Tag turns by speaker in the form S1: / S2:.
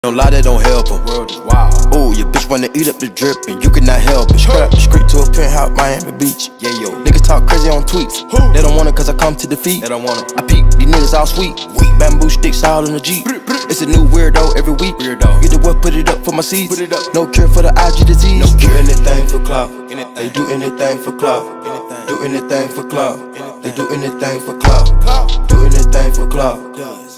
S1: Don't lie, that don't help em.
S2: World is wild.
S1: Ooh, your bitch wanna eat up the drip and you cannot help it. Straight up the street to a penthouse, Miami Beach.
S2: Yeah, yo.
S1: Niggas talk crazy on tweets. They don't want it cause I come to defeat.
S2: They don't want it.
S1: I peek, these niggas all sweet. Bamboo sticks all in the Jeep. It's a new weirdo every week.
S2: Weirdo.
S1: Get the what, put it up for my seeds.
S2: Put it up.
S1: No cure for the IG disease.
S2: No cure.
S1: Do anything for clout.
S2: Anything.
S1: They do anything for clout.
S2: Anything.
S1: Do anything for clout.
S2: Anything.
S1: They do anything for clout.
S2: Clout.
S1: Do anything for clout.